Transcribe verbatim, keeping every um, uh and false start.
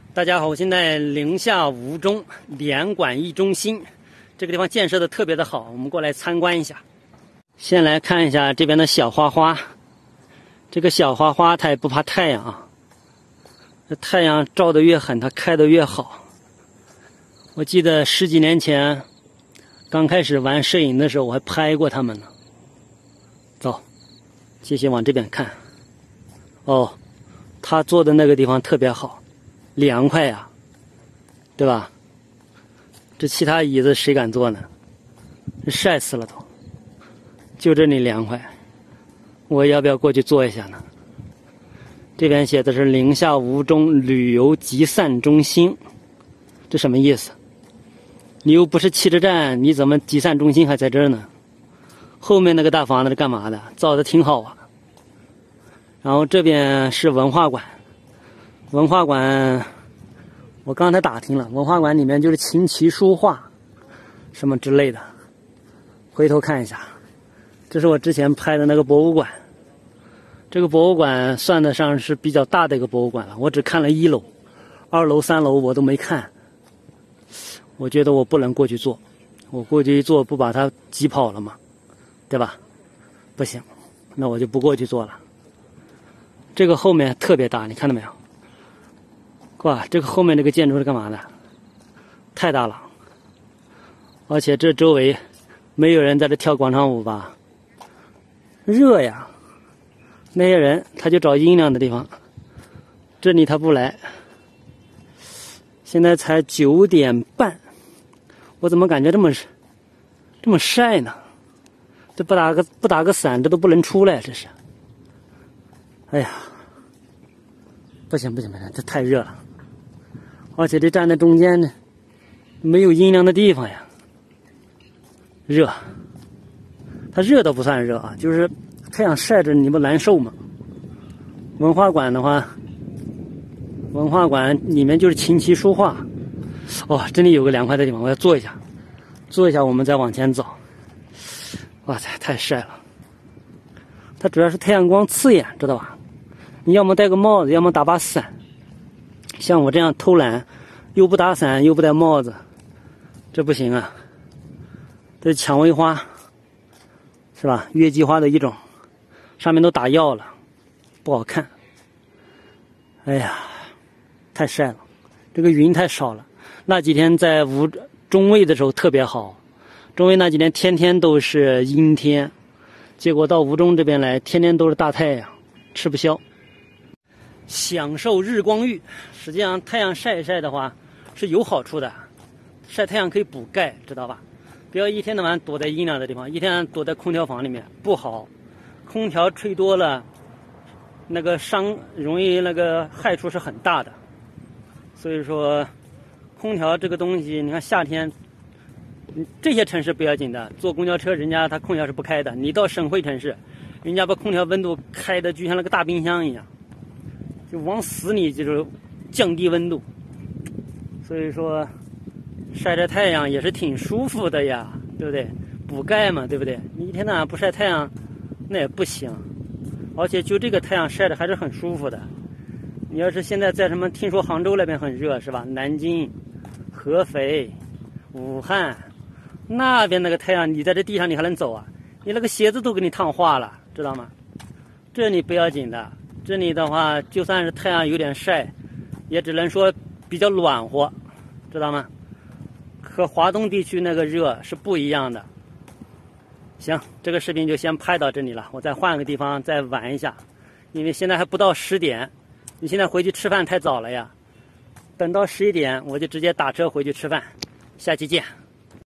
大家好，我现在宁夏吴中联管艺中心这个地方建设的特别的好，我们过来参观一下。先来看一下这边的小花花，这个小花花它也不怕太阳啊，这太阳照得越狠，它开得越好。我记得十几年前刚开始玩摄影的时候，我还拍过它们呢。走，继续往这边看。哦，它坐的那个地方特别好。凉快呀、啊，对吧？这其他椅子谁敢坐呢？晒死了都。就这里凉快，我要不要过去坐一下呢？这边写的是宁夏吴中旅游集散中心，这什么意思？你又不是汽车站，你怎么集散中心还在这儿呢？后面那个大房子是干嘛的？造的挺好啊。然后这边是文化馆。文化馆，我刚才打听了，文化馆里面就是琴棋书画，什么之类的。回头看一下，这是我之前拍的那个博物馆。这个博物馆算得上是比较大的一个博物馆了，我只看了一楼，二楼、三楼我都没看。我觉得我不能过去坐，我过去一坐不把它挤跑了吗？对吧？不行，那我就不过去坐了。这个后面特别大，你看到没有？哇，这个后面这个建筑是干嘛的？太大了，而且这周围没有人在这跳广场舞吧？热呀，那些人他就找阴凉的地方，这里他不来。现在才九点半，我怎么感觉这么这么晒呢？这不打个不打个伞，这都不能出来，这是。哎呀，不行不行不行，这太热了。而且这站在中间呢，没有阴凉的地方呀，热。它热都不算热啊，就是太阳晒着你不难受吗？文化馆的话，文化馆里面就是琴棋书画。哦，这里有个凉快的地方，我要坐一下，坐一下我们再往前走。哇塞，太晒了！它主要是太阳光刺眼，知道吧？你要么戴个帽子，要么打把伞。像我这样偷懒，又不打伞又不戴帽子，这不行啊！这是蔷薇花，是吧？月季花的一种，上面都打药了，不好看。哎呀，太晒了，这个云太少了。那几天在吴中卫的时候特别好，中卫那几天天天都是阴天，结果到吴中这边来，天天都是大太阳，吃不消。享受日光浴，实际上太阳晒一晒的话是有好处的，晒太阳可以补钙，知道吧？不要一天到晚躲在阴凉的地方，一天躲在空调房里面不好，空调吹多了，那个伤容易那个害处是很大的。所以说，空调这个东西，你看夏天，这些城市不要紧的，坐公交车人家他空调是不开的，你到省会城市，人家把空调温度开的就像那个大冰箱一样。就往死里就是降低温度，所以说晒晒太阳也是挺舒服的呀，对不对？补钙嘛，对不对？你一天到晚不晒太阳，那也不行。而且就这个太阳晒的还是很舒服的。你要是现在在什么，听说杭州那边很热是吧？南京、合肥、武汉那边那个太阳，你在这地上你还能走啊？你那个鞋子都给你烫化了，知道吗？这里不要紧的。这里的话，就算是太阳有点晒，也只能说比较暖和，知道吗？和华东地区那个热是不一样的。行，这个视频就先拍到这里了，我再换个地方再玩一下，因为现在还不到十点，你现在回去吃饭太早了呀。等到十一点，我就直接打车回去吃饭。下期见。